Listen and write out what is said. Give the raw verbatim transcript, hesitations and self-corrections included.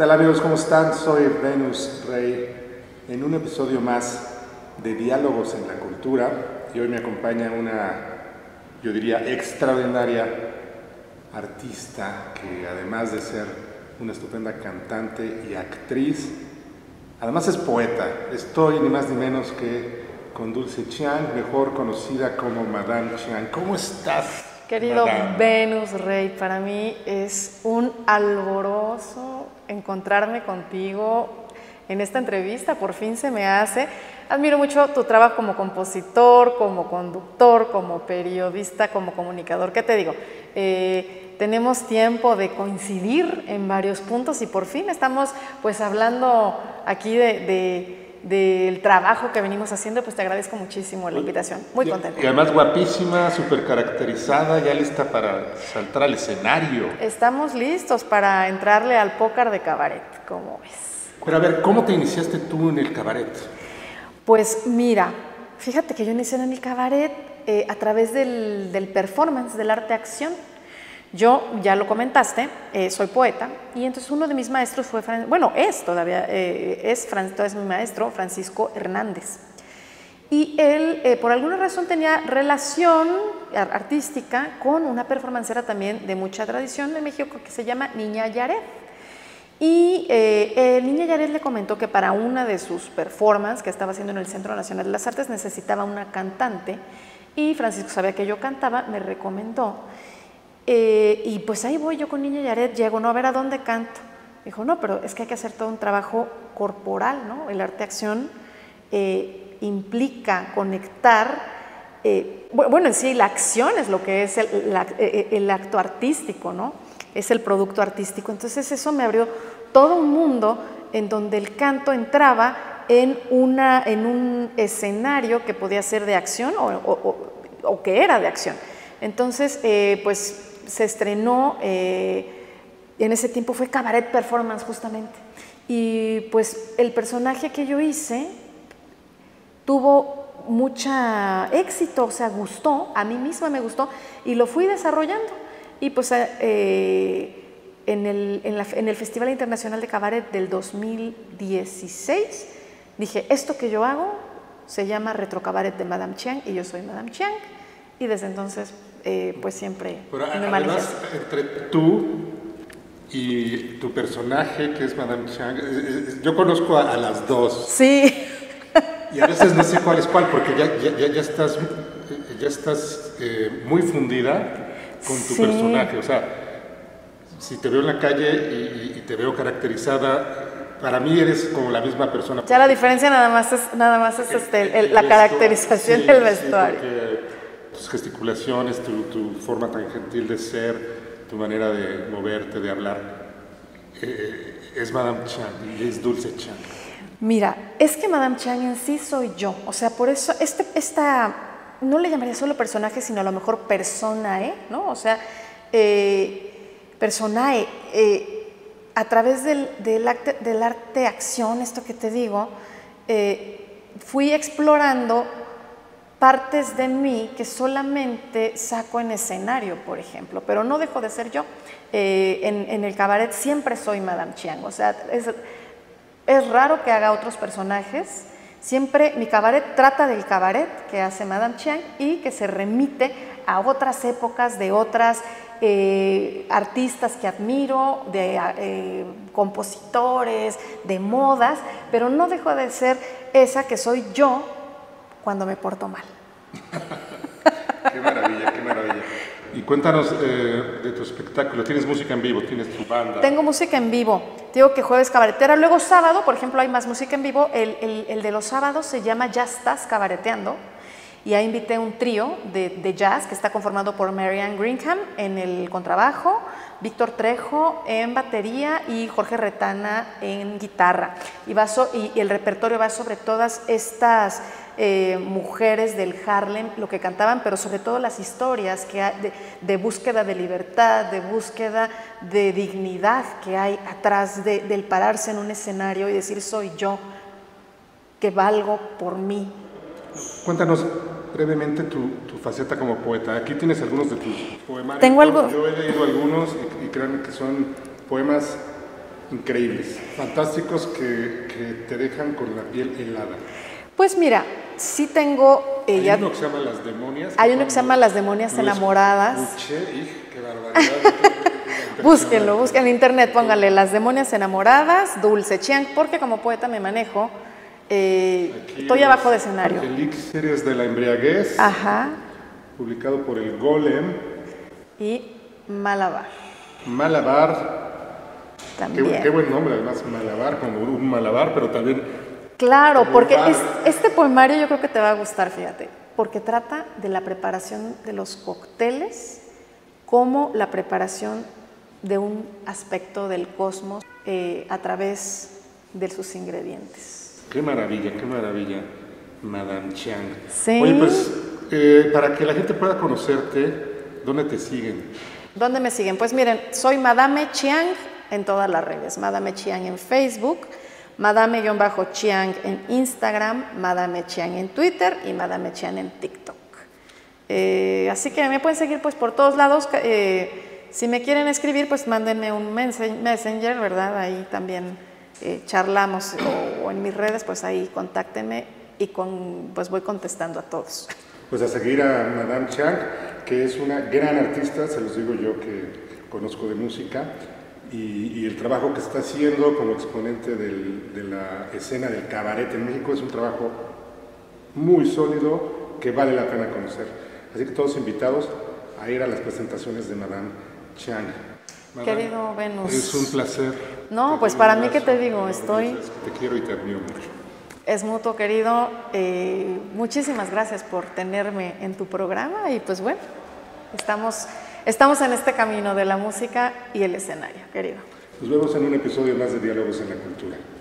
tal amigos? ¿Cómo están? Soy Venus Rey en un episodio más de Diálogos en la Cultura y hoy me acompaña una, yo diría, extraordinaria artista que además de ser una estupenda cantante y actriz, además es poeta. Estoy ni más ni menos que con Dulce Chiang, mejor conocida como Madame Chiang. ¿Cómo estás? Querido Madame Venus Rey, para mí es un alborozo encontrarme contigo en esta entrevista, por fin se me hace. Admiro mucho tu trabajo como compositor, como conductor, como periodista, como comunicador. ¿Qué te digo? Eh, tenemos tiempo de coincidir en varios puntos y por fin estamos pues hablando aquí de... de del trabajo que venimos haciendo, pues te agradezco muchísimo la invitación, muy contenta. Y además guapísima, súper caracterizada, ya lista para saltar al escenario. Estamos listos para entrarle al póker de cabaret, ¿cómo ves? Pero a ver, ¿cómo te iniciaste tú en el cabaret? Pues mira, fíjate que yo inicié en el cabaret eh, a través del, del performance, del arte-acción. Yo, ya lo comentaste, eh, soy poeta y entonces uno de mis maestros fue, bueno, es todavía, eh, es, todavía es mi maestro, Francisco Hernández. Y él, eh, por alguna razón, tenía relación artística con una performancera también de mucha tradición en México que se llama Niña Yaret. Y eh, el Niña Yaret le comentó que para una de sus performances que estaba haciendo en el Centro Nacional de las Artes necesitaba una cantante y Francisco sabía que yo cantaba, me recomendó. Eh, y pues ahí voy yo con Niña Yaret, llego, no, a ver a dónde canto. Dijo, no, pero es que hay que hacer todo un trabajo corporal, ¿no? El arte-acción eh, implica conectar, eh, bueno, en sí la acción es lo que es el, la, el acto artístico, ¿no? Es el producto artístico. Entonces eso me abrió todo un mundo en donde el canto entraba en, una, en un escenario que podía ser de acción o, o, o, o que era de acción. Entonces, eh, pues se estrenó, eh, en ese tiempo fue Cabaret Performance justamente, y pues el personaje que yo hice tuvo mucho éxito, o sea, gustó, a mí misma me gustó, y lo fui desarrollando, y pues eh, en, el, en, la, en el Festival Internacional de Cabaret del dos mil dieciséis, dije, esto que yo hago se llama Retro Cabaret de Madame Chiang, y yo soy Madame Chiang, y desde entonces Eh, pues siempre Pero me además, entre tú y tu personaje, que es Madame Chiang, yo conozco a, a las dos. Sí. Y a veces no sé cuál es cuál, porque ya, ya, ya estás, ya estás eh, muy fundida con tu sí. personaje. O sea, si te veo en la calle y, y te veo caracterizada, para mí eres como la misma persona. Ya la diferencia nada más es, nada más es este, el, el, la caracterización sí, del vestuario. Sí, tus gesticulaciones, tu, tu forma tan gentil de ser, tu manera de moverte, de hablar, eh, es Madame Chiang y es Dulce Chiang. Mira, es que Madame Chiang en sí soy yo, o sea, por eso, este, esta, no le llamaría solo personaje, sino a lo mejor personae, ¿no? O sea, eh, personae, eh, a través del, del, arte, del arte-acción, esto que te digo, eh, fui explorando partes de mí que solamente saco en escenario, por ejemplo, pero no dejo de ser yo. Eh, en, en el cabaret siempre soy Madame Chiang, o sea, es, es raro que haga otros personajes, siempre mi cabaret trata del cabaret que hace Madame Chiang y que se remite a otras épocas de otras eh, artistas que admiro, de eh, compositores, de modas, pero no dejo de ser esa que soy yo cuando me porto mal. Qué maravilla, qué maravilla. Y cuéntanos eh, de tu espectáculo. ¿Tienes música en vivo? ¿Tienes tu banda? Tengo música en vivo. Te digo que jueves cabaretera. Luego sábado, por ejemplo, hay más música en vivo. El, el, el de los sábados se llama Ya Estás Cabareteando. Y ahí invité un trío de, de jazz que está conformado por Marianne Greenham en el contrabajo, Víctor Trejo en batería y Jorge Retana en guitarra. Y, va so, y, y el repertorio va sobre todas estas eh, mujeres del Harlem, lo que cantaban, pero sobre todo las historias que hay de, de búsqueda de libertad, de búsqueda de dignidad que hay atrás de, del pararse en un escenario y decir soy yo, que valgo por mí. Cuéntanos brevemente tu, tu faceta como poeta. Aquí tienes algunos de tus poemarios. Tengo algo. Yo he leído algunos y, y créanme que son poemas increíbles, fantásticos, que, que te dejan con la piel helada. Pues mira, sí tengo... Eh, hay ya, uno que se llama Las Demonias. Hay uno que se llama Las Demonias Enamoradas. Escuché, y qué barbaridad. Búsquenlo, busquen en internet, póngale Las Demonias Enamoradas, Dulce Chiang, porque como poeta me manejo, eh, estoy abajo de escenario. Elixires de la embriaguez, Ajá. publicado por el Golem. Y Malabar. Malabar. También. Qué, qué buen nombre, además, Malabar, como un malabar, pero también... Claro, porque es, este poemario yo creo que te va a gustar, fíjate, porque trata de la preparación de los cócteles como la preparación de un aspecto del cosmos eh, a través de sus ingredientes. Qué maravilla, qué maravilla, Madame Chiang. Sí. Oye, pues, eh, para que la gente pueda conocerte, ¿dónde te siguen? ¿Dónde me siguen? Pues miren, soy Madame Chiang en todas las redes. Madame Chiang en Facebook, Madame-Chiang en Instagram, Madame Chiang en Twitter y Madame Chiang en TikTok. Eh, así que me pueden seguir pues por todos lados. Eh, si me quieren escribir, pues mándenme un messenger, ¿verdad? Ahí también eh, charlamos, o, o en mis redes, pues ahí contáctenme y con, pues voy contestando a todos. Pues a seguir a Madame Chiang, que es una gran artista, se los digo yo que conozco de música, y, y el trabajo que está haciendo como exponente del, de la escena del cabaret en México es un trabajo muy sólido que vale la pena conocer. Así que todos invitados a ir a las presentaciones de Madame Chiang. Madame, querido Venus. Es un placer. No, pues para mí, ¿qué te digo? Estoy... Te quiero y te admiro mucho. Es mutuo, querido. Eh, muchísimas gracias por tenerme en tu programa y pues bueno, estamos, estamos en este camino de la música y el escenario, querido. Nos vemos en un episodio más de Diálogos en la Cultura.